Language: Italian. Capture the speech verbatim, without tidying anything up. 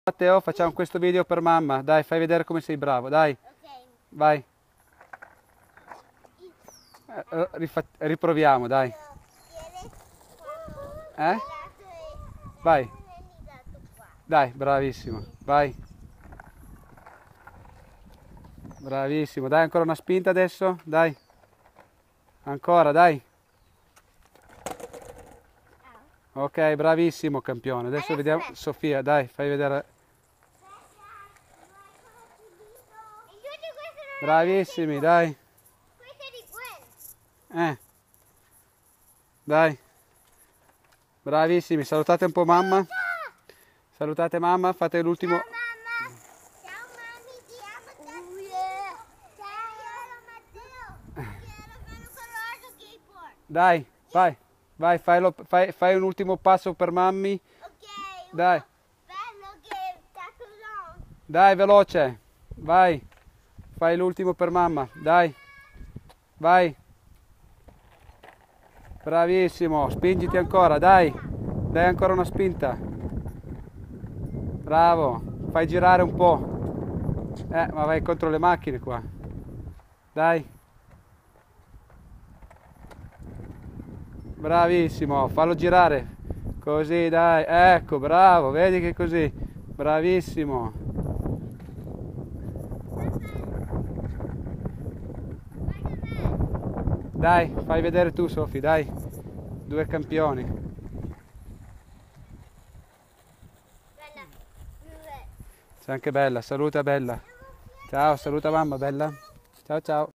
Matteo, facciamo questo video per mamma. Dai, fai vedere come sei bravo, dai. Ok. Vai. Eh, eh, rifa- riproviamo, dai. Eh? Vai. Dai, bravissimo. Vai. Bravissimo. Dai ancora una spinta adesso. Dai. Ancora, dai. Ok, bravissimo campione. Adesso vediamo Sofia, dai, fai vedere. Bravissimi, dai. Eh. Dai. Bravissimi, salutate un po' mamma. Salutate mamma, fate l'ultimo. Ciao mamma. Ciao mami, ti amo tanto. Ciao Matteo. Quiero fare un colore skateboard. Dai, vai, vai, fallo- fai, fai un ultimo passo per mammi. Ok. Dai, Bello che tacco long. dai, veloce. Vai, fai l'ultimo per mamma. Dai, vai. Bravissimo, spingiti ancora, dai. Dai ancora una spinta. Bravo, fai girare un po'. Eh, ma vai contro le macchine qua. Dai. Bravissimo, fallo girare. Così, dai. Ecco, bravo, vedi che così. Bravissimo. Dai, fai vedere tu, Sofi, dai. Due campioni. Bella. C'è anche Bella, saluta Bella. Ciao, saluta mamma Bella. Ciao ciao.